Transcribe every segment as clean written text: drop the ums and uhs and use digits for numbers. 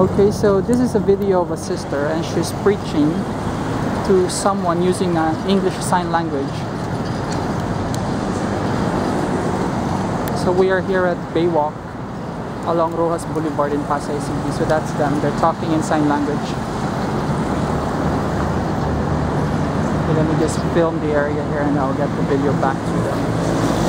Okay, so this is a video of a sister and she's preaching to someone using English Sign Language. So we are here at Baywalk along Rojas Boulevard in Pasay City. So that's them. They're talking in sign language. Okay, let me just film the area here and I'll get the video back to them.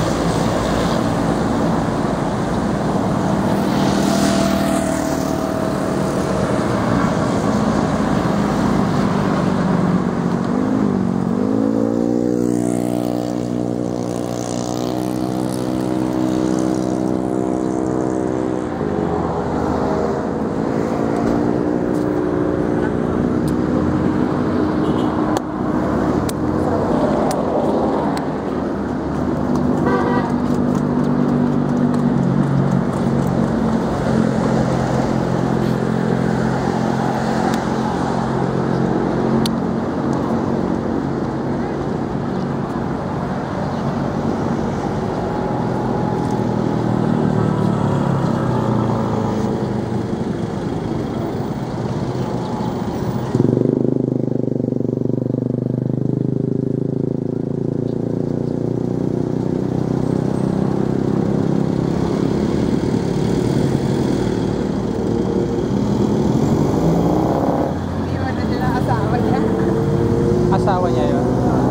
Asawa niya yun.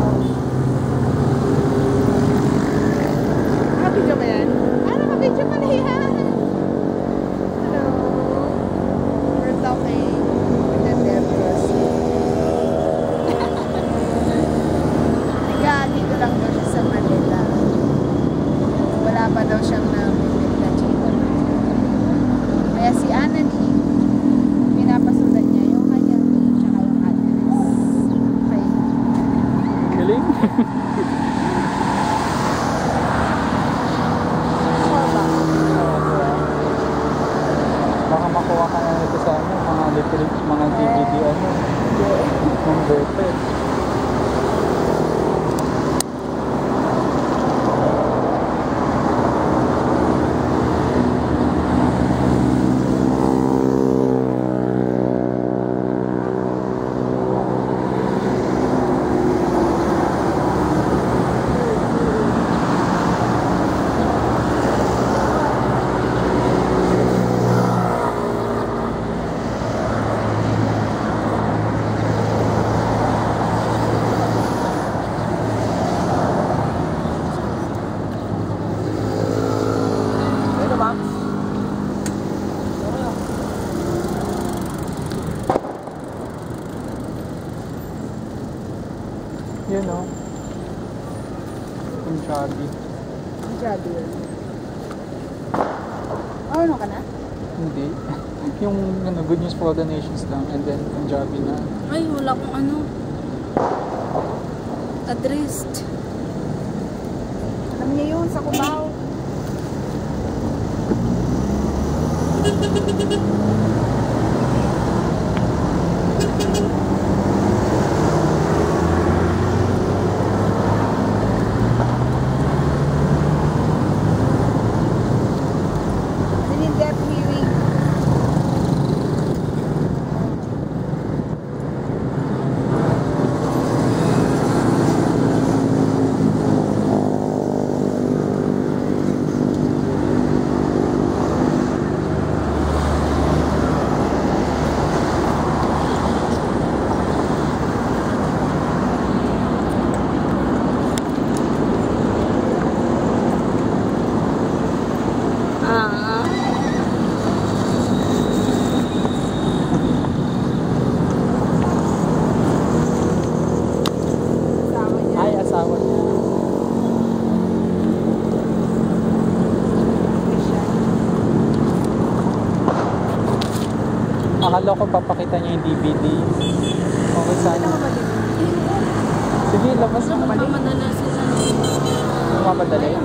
Nakabidyo ba yan? Nakabidyo pa na yan. Hello. We're talking with the devils. Nag-dito lang daw siya sa Manila. Wala pa daw siyang namimit na chika. Kaya si Anani, pinapasulat niya yung kanyang name tsaka yung address. Okay. Galing? Baka makuha ka na nito sa mga literate, mga DVD converted. You know, Punjabi. Punjabi yun. Ano ka na? Hindi. Yung good news for all the nations lang and then Punjabi na. Ay, wala akong address. Alam niya yun, sa Cubao. Akala ko papakita niya yung DVD. Okay, sana. Sige, labas mo. Mamadala sila. Mamadala yun.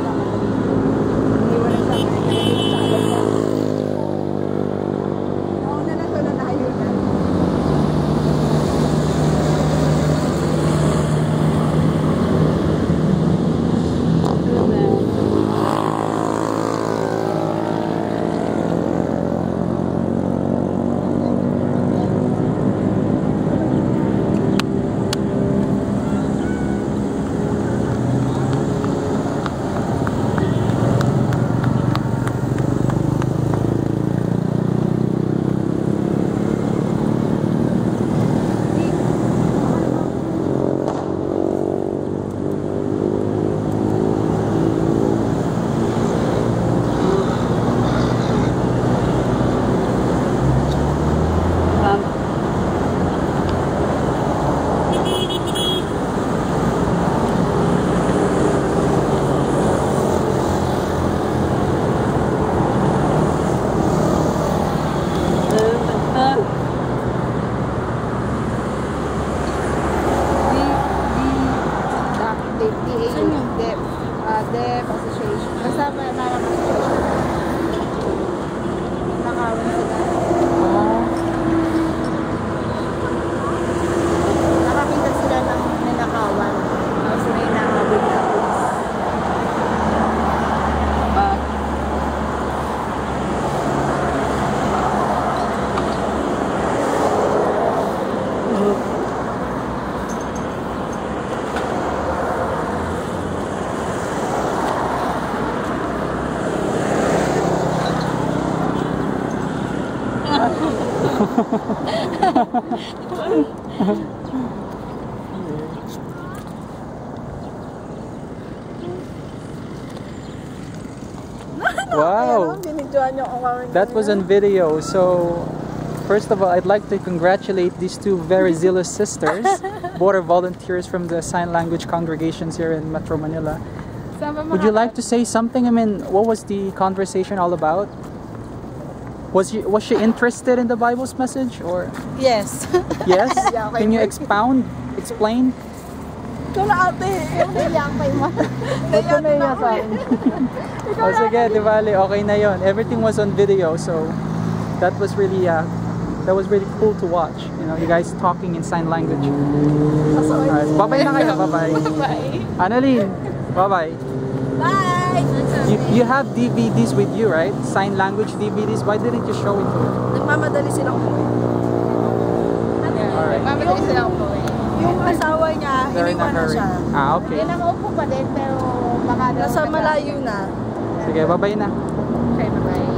Wow, that was on video. So first of all, I'd like to congratulate these two very zealous sisters. Both are volunteers from the sign language congregations here in Metro Manila. Would you like to say something? I mean, what was the conversation all about? Was she interested in the Bible's message, or? Yes. Yes? Can you explain? Ikaw na ate. Ba't ka naiya sa akin? O sige, di bali, okay na yon. Everything was on video, so that was really cool to watch. You know, you guys talking in sign language. Alright, bye-bye na kayo, bye-bye. Bye. Annalyn, bye-bye. Bye. You have DVDs with you, right? Sign language DVDs. Why didn't you show it to her? Nagmamadali silang umuwi. Alright. Mabilis silang po eh. Yung asawa niya, They're in a iniwan na hurry. siya. Ah, okay. Yan ang upo pa din, pero baka daw Nasa malayo na. Sige, bye-bye na. Okay, bye-bye.